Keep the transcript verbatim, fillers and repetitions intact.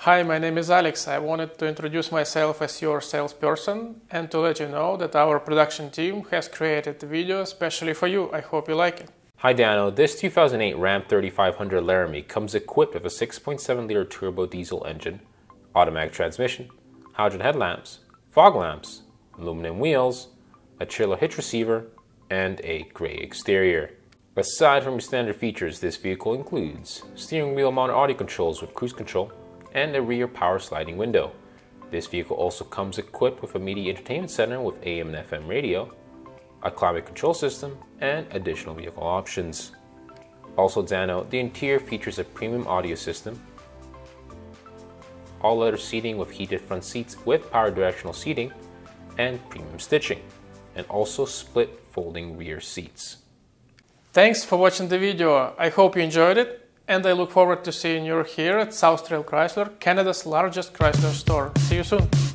Hi, my name is Alex. I wanted to introduce myself as your salesperson and to let you know that our production team has created a video especially for you. I hope you like it. Hi Dano, this two thousand eight Ram thirty-five hundred Laramie comes equipped with a six point seven liter turbo diesel engine, automatic transmission, halogen headlamps, fog lamps, aluminum wheels, a trailer hitch receiver, and a gray exterior. Aside from your standard features, this vehicle includes steering wheel mounted audio controls with cruise control and a rear power sliding window. This vehicle also comes equipped with a media entertainment center with A M and F M radio, a climate control system, and additional vehicle options. Also Dano, the interior features a premium audio system, all leather seating with heated front seats with power directional seating, and premium stitching, and also split folding rear seats. Thanks for watching the video. I hope you enjoyed it, and I look forward to seeing you here at South Trail Chrysler, Canada's largest Chrysler store. See you soon!